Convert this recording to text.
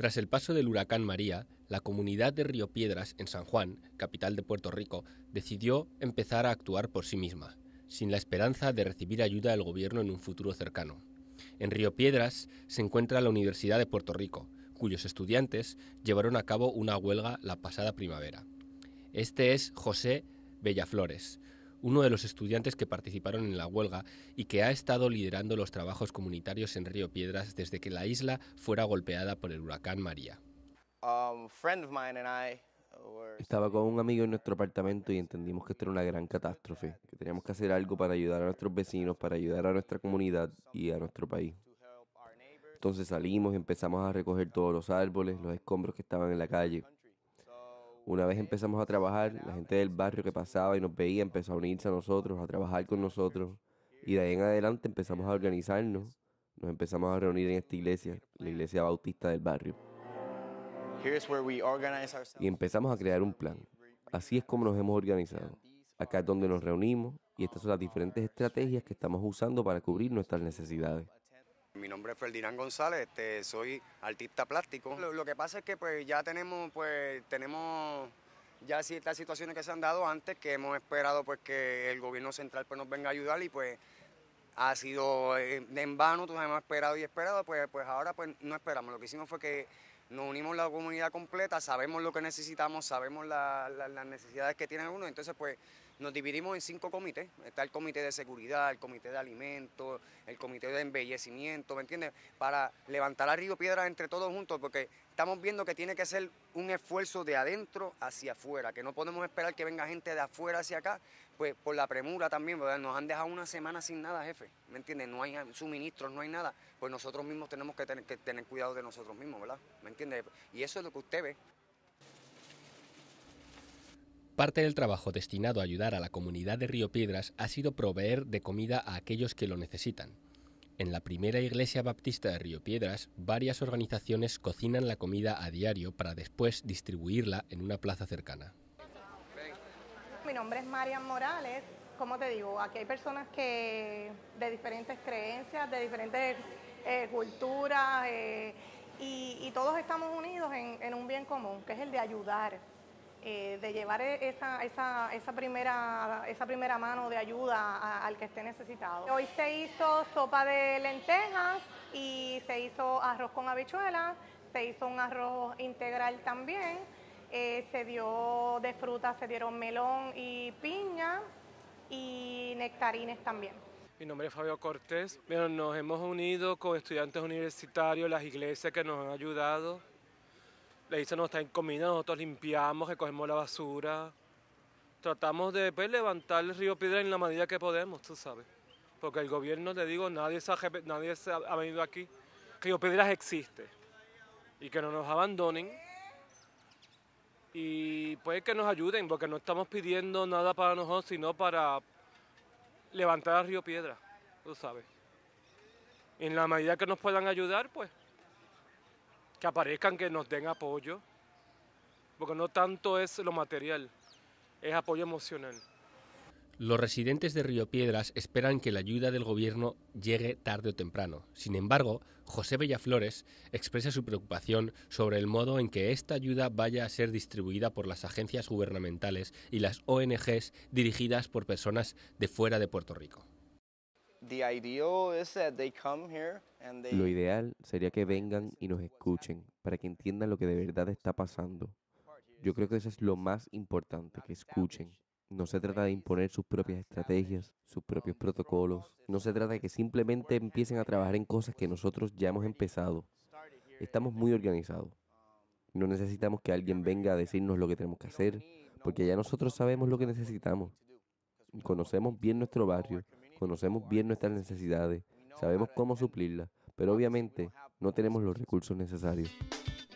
Tras el paso del huracán María, la comunidad de Río Piedras, en San Juan, capital de Puerto Rico, decidió empezar a actuar por sí misma, sin la esperanza de recibir ayuda del gobierno en un futuro cercano. En Río Piedras se encuentra la Universidad de Puerto Rico, cuyos estudiantes llevaron a cabo una huelga la pasada primavera. Este es José Bellaflores, uno de los estudiantes que participaron en la huelga y que ha estado liderando los trabajos comunitarios en Río Piedras desde que la isla fuera golpeada por el huracán María. Estaba con un amigo en nuestro apartamento y entendimos que esto era una gran catástrofe, que teníamos que hacer algo para ayudar a nuestros vecinos, para ayudar a nuestra comunidad y a nuestro país. Entonces salimos y empezamos a recoger todos los árboles, los escombros que estaban en la calle. Una vez empezamos a trabajar, la gente del barrio que pasaba y nos veía empezó a unirse a nosotros, a trabajar con nosotros. Y de ahí en adelante empezamos a organizarnos. Nos empezamos a reunir en esta iglesia, la iglesia bautista del barrio. Y empezamos a crear un plan. Así es como nos hemos organizado. Acá es donde nos reunimos y estas son las diferentes estrategias que estamos usando para cubrir nuestras necesidades. Mi nombre es Ferdinand González, soy artista plástico. Lo que pasa es que pues ya tenemos ya ciertas situaciones que se han dado antes, que hemos esperado pues que el gobierno central pues nos venga a ayudar y pues ha sido en vano, todos hemos esperado y esperado, pues ahora pues no esperamos. Lo que hicimos fue que nos unimos la comunidad completa, sabemos lo que necesitamos, sabemos las necesidades que tiene uno, entonces pues nos dividimos en 5 comités. Está el comité de seguridad, el comité de alimentos, el comité de embellecimiento, ¿me entiendes? Para levantar a Río Piedras entre todos juntos, porque estamos viendo que tiene que ser un esfuerzo de adentro hacia afuera, que no podemos esperar que venga gente de afuera hacia acá, pues por la premura también, ¿verdad? Nos han dejado una semana sin nada, jefe, ¿me entiendes? No hay suministros, no hay nada, pues nosotros mismos tenemos que tener cuidado de nosotros mismos, ¿verdad? ¿Me entiendes? Y eso es lo que usted ve. Parte del trabajo destinado a ayudar a la comunidad de Río Piedras ha sido proveer de comida a aquellos que lo necesitan. En la primera iglesia baptista de Río Piedras, varias organizaciones cocinan la comida a diario para después distribuirla en una plaza cercana. Mi nombre es Marian Morales. Como te digo, aquí hay personas que de diferentes creencias, de diferentes culturas, y todos estamos unidos en un bien común, que es el de ayudar. De llevar esa primera mano de ayuda al que esté necesitado. Hoy se hizo sopa de lentejas y se hizo arroz con habichuelas, se hizo un arroz integral también, se dio de fruta, se dieron melón y piña y nectarines también. Mi nombre es Fabio Cortés. Bueno, nos hemos unido con estudiantes universitarios, las iglesias que nos han ayudado. La iglesia nos está en comida, nosotros limpiamos, recogemos la basura. Tratamos de levantar el Río Piedras en la medida que podemos, tú sabes. Porque el gobierno, te digo, nadie ha venido aquí. Río Piedras existe. Y que no nos abandonen. Y pues que nos ayuden, porque no estamos pidiendo nada para nosotros, sino para levantar el Río Piedras, tú sabes. En la medida que nos puedan ayudar, pues que aparezcan, que nos den apoyo, porque no tanto es lo material, es apoyo emocional. Los residentes de Río Piedras esperan que la ayuda del gobierno llegue tarde o temprano. Sin embargo, José Bellaflores expresa su preocupación sobre el modo en que esta ayuda vaya a ser distribuida por las agencias gubernamentales y las ONGs dirigidas por personas de fuera de Puerto Rico. Lo ideal sería que vengan y nos escuchen para que entiendan lo que de verdad está pasando. Yo creo que eso es lo más importante, que escuchen. No se trata de imponer sus propias estrategias, sus propios protocolos. No se trata de que simplemente empiecen a trabajar en cosas que nosotros ya hemos empezado. Estamos muy organizados. No necesitamos que alguien venga a decirnos lo que tenemos que hacer, porque ya nosotros sabemos lo que necesitamos. Conocemos bien nuestro barrio, conocemos bien nuestras necesidades, sabemos cómo suplirlas, pero obviamente no tenemos los recursos necesarios.